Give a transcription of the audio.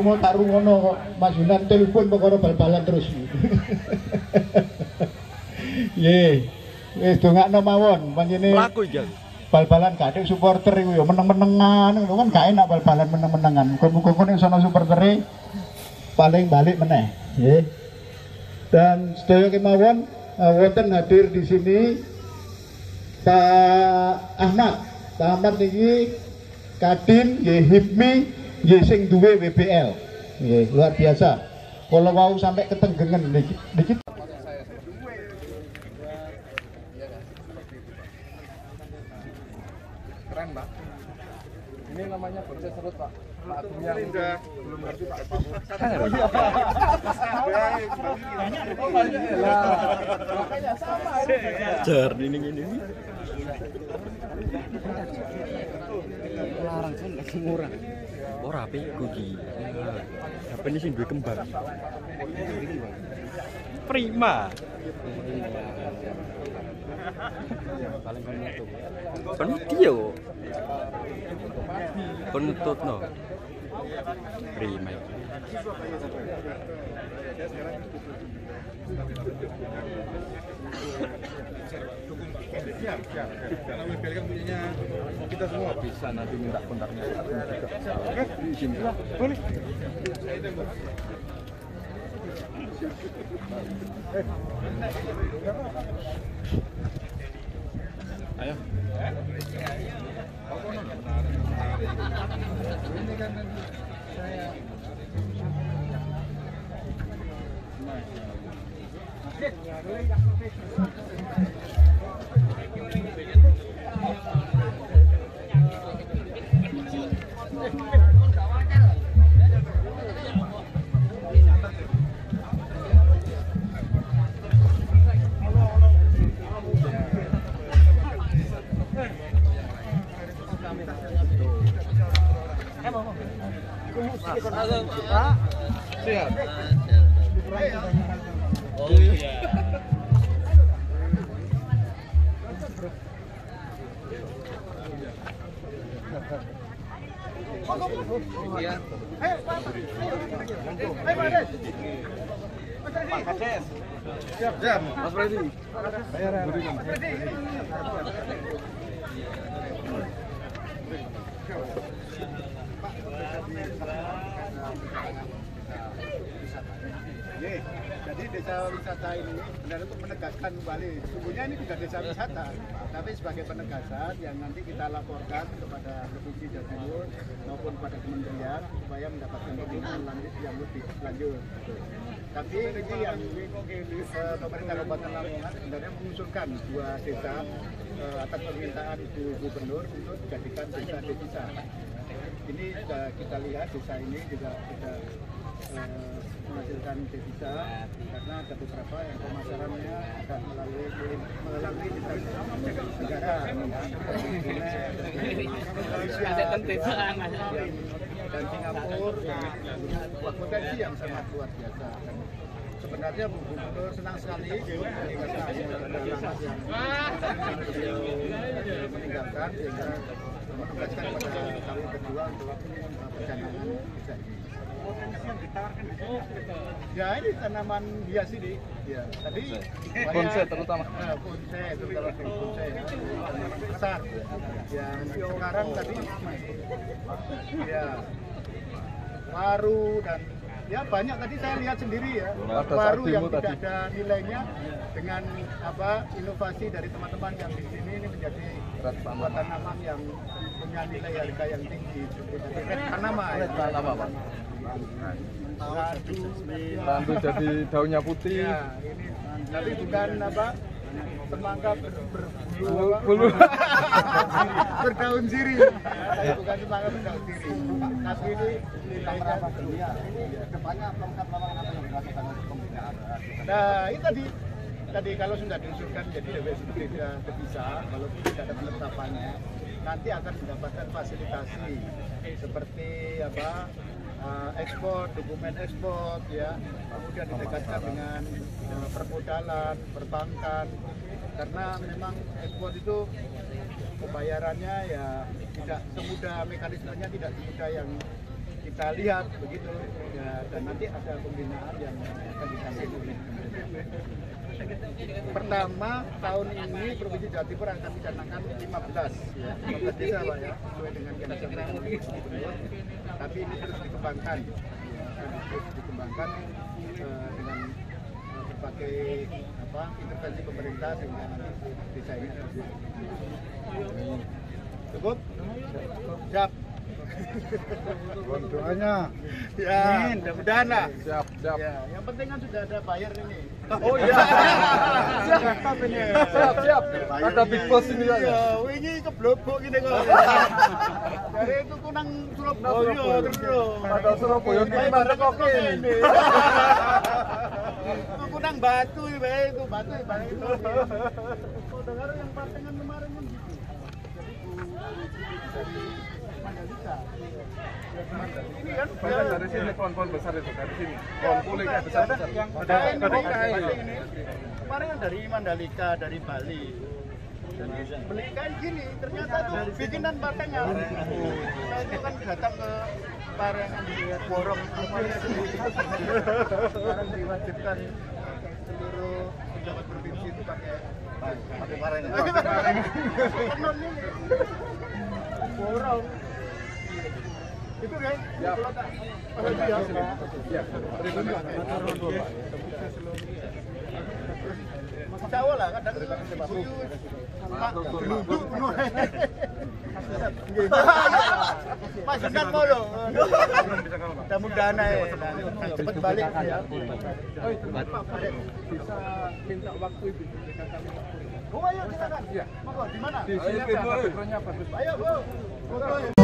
aku mau tak rungono kok Mas Yunan telepon perkara bal-balan terus. Nggih. Wis dongakno mawon panjenengan. Laku iki. Bal-balan kadek supporter iku ya meneng-menengan ngono kan gak enak bal-balan meneng-menengan. Muga-muga ning sono supportere paling balik meneh, nggih. Dan sedaya kemawon wonten hadir di sini Pak Ahmad. Pak Ahmad niki Kadin nggih HIPMI nggih sing duwe WBL. Nggih, luar biasa. Kalau mau sampai ketenggengen niki. Keren, Pak. Ini namanya bonsai serut, Pak. Pak Dunia belum ngerti Pak. Banyak lah. Makanya sama Jar ini. Larang kan lagi murah. Ora ape iki. HP ini sing duwe kembar. Prima. Paling penutup. Penutio. Penutut no. Prima. Siap. Karena WBL kan punyanya kita semua. Bisa nanti minta kontaknya. Oke, izin. Boleh. Ayo. Ini kan saya siap. Oh iya. Pak Kades. Siap. Mas Freddy. Berikan. Jadi desa wisata ini benar untuk menegaskan kembali, sesungguhnya ini bukan desa wisata, tapi sebagai penegasan yang nanti kita laporkan kepada Provinsi Jawa Timur maupun pada kementerian supaya mendapatkan pemerintahan yang lebih lanjut. Tapi ini yang pemerintah Kabupaten Lamongan sebenarnya mengusulkan 2 desa atas permintaan Ibu Gubernur untuk dijadikan desa devisa. Ini kita lihat desa ini juga sudah menghasilkan devisa karena ada beberapa yang pemasarannya ada melalui negara dan Singapura potensi yang sangat luar biasa. Sebenarnya Bu Gubernur senang sekali karena ada langkah yang meninggalkan sehingga menugaskan pada kami berdua untuk pencanangan desa ini. Ya ini tanaman hias ini. Ya, tadi Bonsai terutama. Bonsai terutama bonsai ya. Tanaman besar. Yang sekarang tadi ya waru dan ya banyak tadi saya lihat sendiri ya. Waru yang tidak ada nilainya dengan inovasi dari teman-teman yang di sini ini menjadi tanaman yang punya nilai harga yang tinggi. Tanaman ya. Tanaman, Pak. Randu jadi daunnya putih. Ya, ini tapi bukan semangka Bulu. berdaun sirih. Bukan semangka berdaun sirih. Tapi ini nilainya depannya pelengkap-pelengkap apa yang dilakukan oleh pembinaan. Nah, ini tadi kalau sudah diusulkan jadi seperti devisa, walaupun tidak ada penetapannya, nanti akan mendapatkan fasilitasi seperti ekspor, dokumen ekspor ya, kemudian didekatkan dengan permodalan, perbankan, karena memang ekspor itu pembayarannya ya tidak semudah, mekanismenya tidak semudah yang kita kita lihat begitu ya, dan nanti ada pembinaan yang akan disampaikan oleh pertama tahun ini Provinsi Jawa Timur akan mencanangkan 15 ya, 15 desa Pak ya, sesuai dengan yang disampaikan oleh Gubernur. Tapi ini terus dikembangkan dengan berbagai intervensi pemerintah sehingga nanti desa ini cukup siap. Mohon doanya. Ya, mudah-mudahan lah. Siap. Ya, yang penting kan sudah ada bayar ini. Oh iya. Siap ini. Siap. Ada big boss ini ya. Iya, ini keblobok gini kok. Dari itu kunang Surabaya terus. Ada Surabaya ini mana kok ini. Itu kunang batu itu batu itu. Oh, dengar yang partengan kemarin kan gitu. Jadi dari Mandalika. Ini kan Bahkan dari sini pohon-pohon besar itu dari sini. Pohon kulit kayak besar. yang Ada ini. Kemarin kan dari Mandalika, dari Bali. Beli kain gini, ternyata tuh bikinan partengan. Nah, itu kan datang ke Parengan di Borong semuanya sendiri. Sekarang diwajibkan seluruh pejabat provinsi itu pakai parengan. Tenun ini. Borong. Itu kan? Ya. Ya. Jawa lah kadang Mas Jendan molo. Mudah-mudahan cepat balik ya. Bisa minta waktu ibu. Oh ayo silakan. Monggo di mana? Di sini backgroundnya bagus. Ayo, Bu.